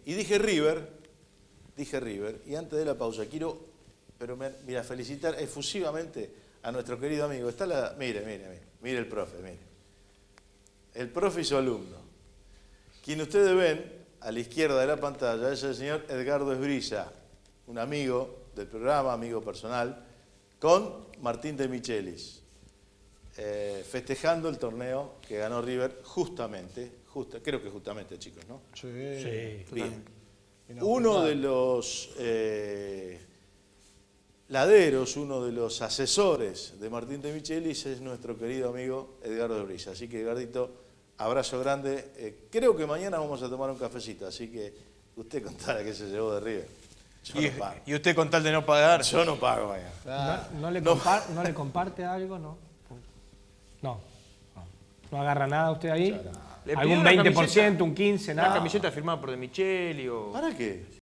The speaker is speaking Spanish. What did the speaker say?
Y dije River, y antes de la pausa quiero, mira, felicitar efusivamente a nuestro querido amigo. Mire el profe, mire. El profe y su alumno. Quien ustedes ven a la izquierda de la pantalla es el señor Edgardo Esbriza, un amigo del programa, amigo personal, con Martín de Michelis, festejando el torneo que ganó River creo que justamente, chicos, ¿no? Sí, bien. Uno de los laderos, uno de los asesores de Martín de Michelis es nuestro querido amigo Edgardo Esbriza. Así que, Edgardito, abrazo grande. Creo que mañana vamos a tomar un cafecito, así que usted contara que se llevó de River. Yo no pago. ¿Y usted con tal de no pagar? Yo no pago mañana. Ah. ¿No le comparte algo? No agarra nada usted ahí. ¿Le ¿Algún pidió una 20%, un 15%, nada? ¿Una camiseta firmada por De Micheli o...? ¿Para qué?